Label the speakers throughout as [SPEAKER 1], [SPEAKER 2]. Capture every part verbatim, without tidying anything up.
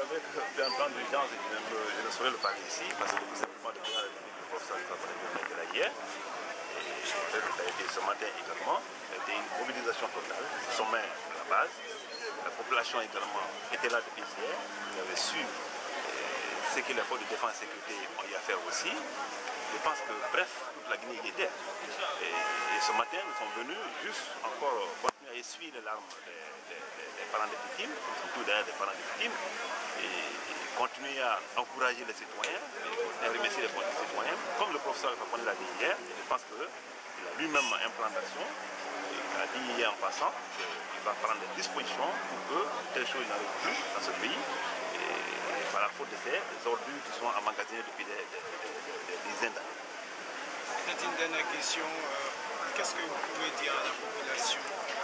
[SPEAKER 1] vrai que d'un plan d'urgence, je, je ne saurais le parler ici, parce que tout simplement, le président de la République, le professeur de la hier, et ça a été ce matin également, ça a été une mobilisation totale, sommet à la base. La population également était là depuis hier, ils avaient su ce que les forces de défense et sécurité ont eu à faire aussi. Je pense que, bref, toute la Guinée y était. Et, et ce matin, nous sommes venus juste encore continuer à essuyer les larmes des, des, des, des parents des victimes, nous sommes tous derrière des parents des victimes, et, et continuer à encourager les citoyens, et à remercier les citoyens. Comme le professeur Fakonde l'a dit hier, je pense qu'il a lui-même un plan d'action. Il a dit hier en passant qu'il va prendre des dispositions pour que telle chose n'arrive plus dans ce pays. Et par la faute de ces ordures qui sont emmagasinés depuis des, des, des, des dizaines d'années.
[SPEAKER 2] Peut-être une dernière question. Euh, Qu'est-ce que vous pouvez dire à la population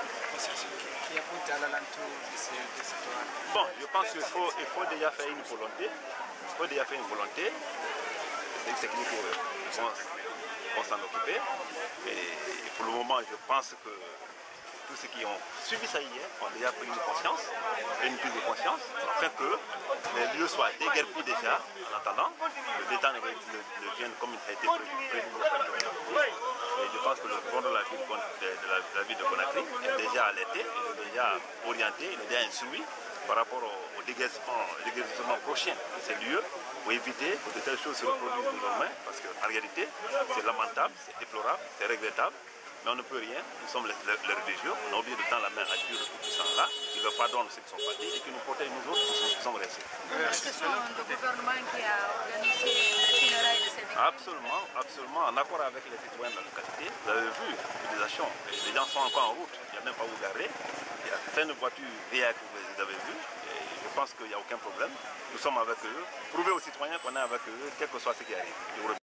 [SPEAKER 2] qui habite à l'alentour de ces citoyens?
[SPEAKER 1] Bon, je pense qu'il faut, il faut déjà faire une volonté. Il faut déjà faire une volonté. C'est une technique qui vont s'en occuper. Et pour le moment, je pense que tous ceux qui ont suivi ça hier ont déjà pris une conscience, une prise de conscience, afin que les lieux soient déguerpis déjà, en attendant le détente ne vienne comme il a été prévu. Et je pense que le gouvernement de la ville de, de, la, de, la ville de Conakry est déjà alerté, il est déjà orienté, il est déjà instruit par rapport au, au déguerpissement prochain de ces lieux pour éviter que de telles choses se reproduisent désormais, parce qu'en réalité, c'est lamentable, c'est déplorable, c'est regrettable. Mais on ne peut rien, nous sommes les, les, les religieux, on a oublié de tendre la main à Dieu de tout puissant là, qui leur pardonne ceux qui sont partis et qui nous protège nous autres qui sommes restés.
[SPEAKER 3] Est-ce que c'est le gouvernement qui a organisé le funérail de ces victimes?
[SPEAKER 1] Absolument, absolument, en accord avec les citoyens de la localité. Vous avez vu l'utilisation, les gens sont encore en route, il n'y a même pas où garer, il y a plein de voitures V I A que vous avez vues, et je pense qu'il n'y a aucun problème. Nous sommes avec eux, prouver aux citoyens qu'on est avec eux, quel que soit ce qui arrive.